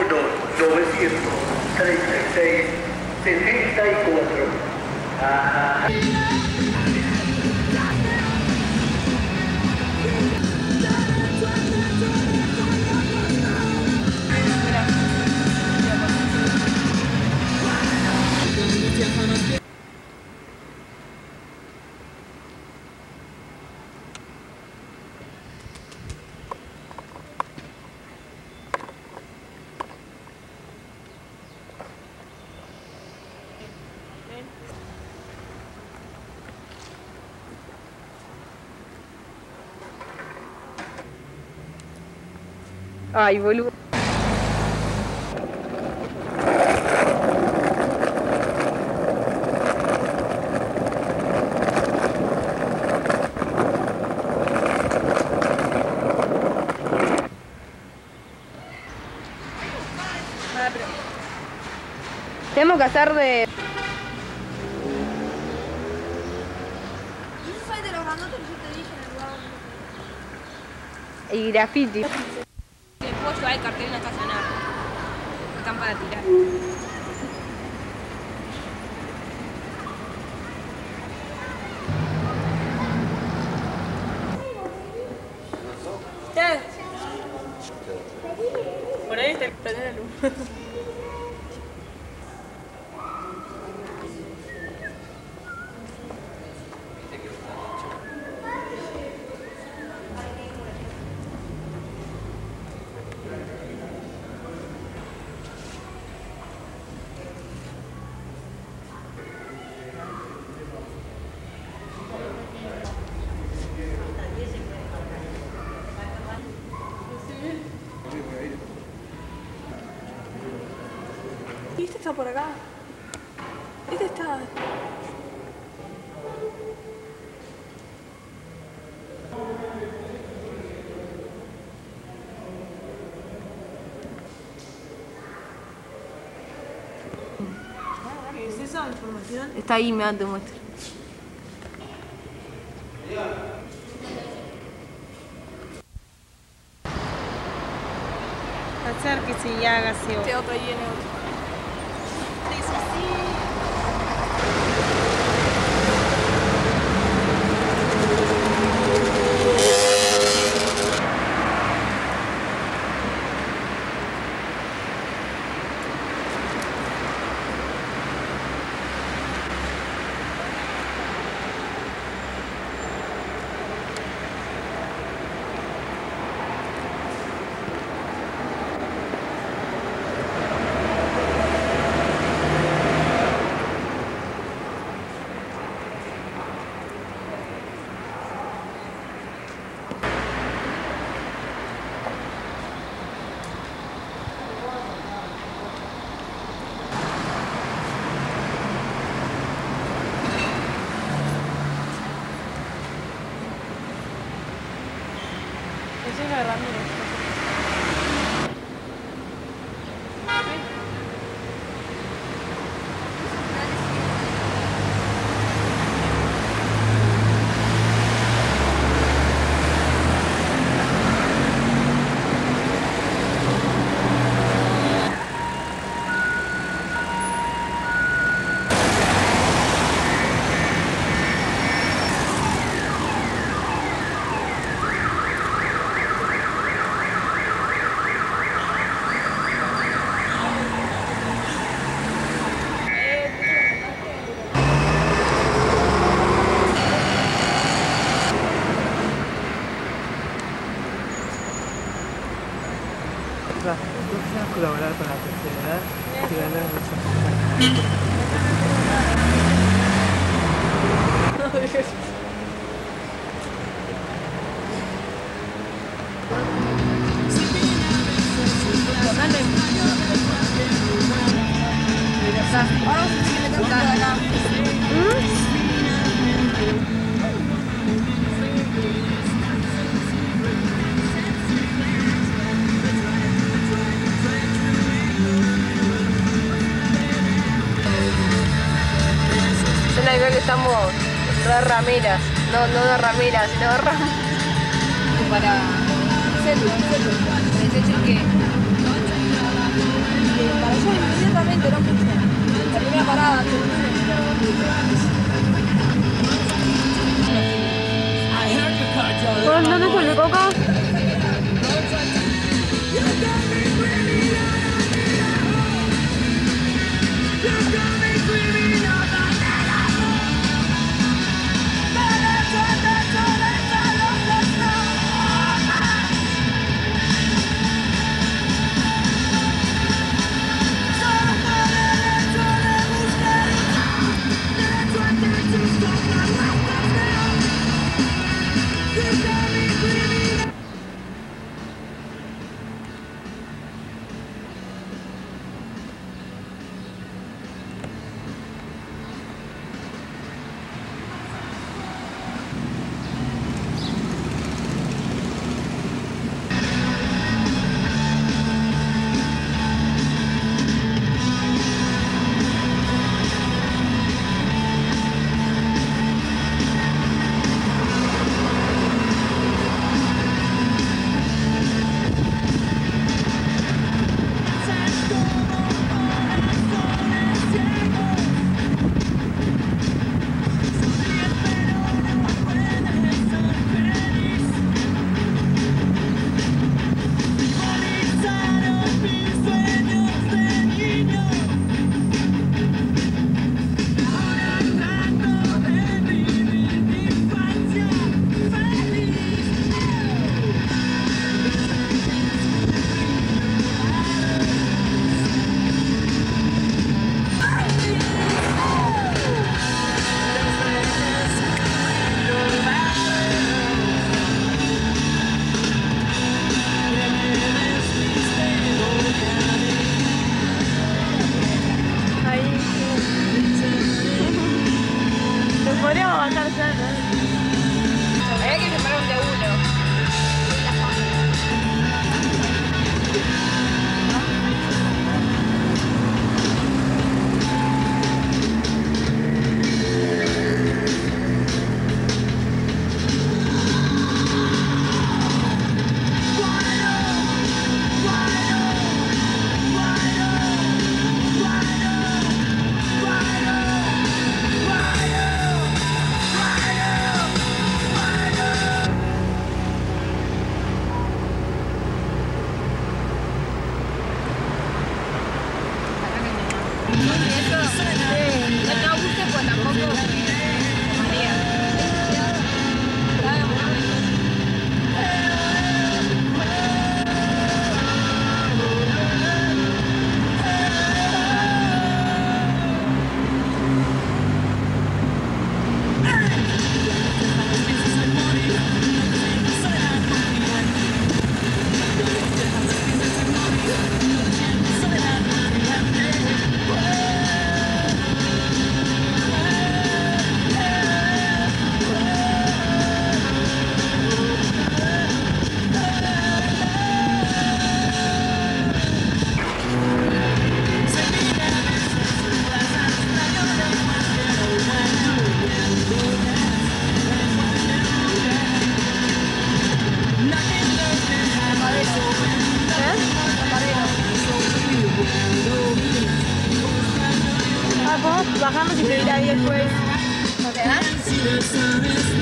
936 74. Ajá. Ay, boludo. Tenemos que hacer de... y graffiti. El pollo hay cartel no estacionado. Están para tirar. ¿Qué? Por ahí está el panel. Y este está por acá. Este está... ¿Qué es esa información? Está ahí, me te muestro. Acérquese y hágase otro. Este otro ahí viene otro. Esa es la Ramírez. Entonces, colaborar con la tercera edad y ganar muchas Suena igual que estamos re rameras. No de rameras, sino de rameras. Para hacerlo. ¿Para que Bueno, ¿dónde está el coca? Podríamos bajar ya, ¿no? Había que separar un de uno. Bajamos y te dirá ahí después. ¿Te das?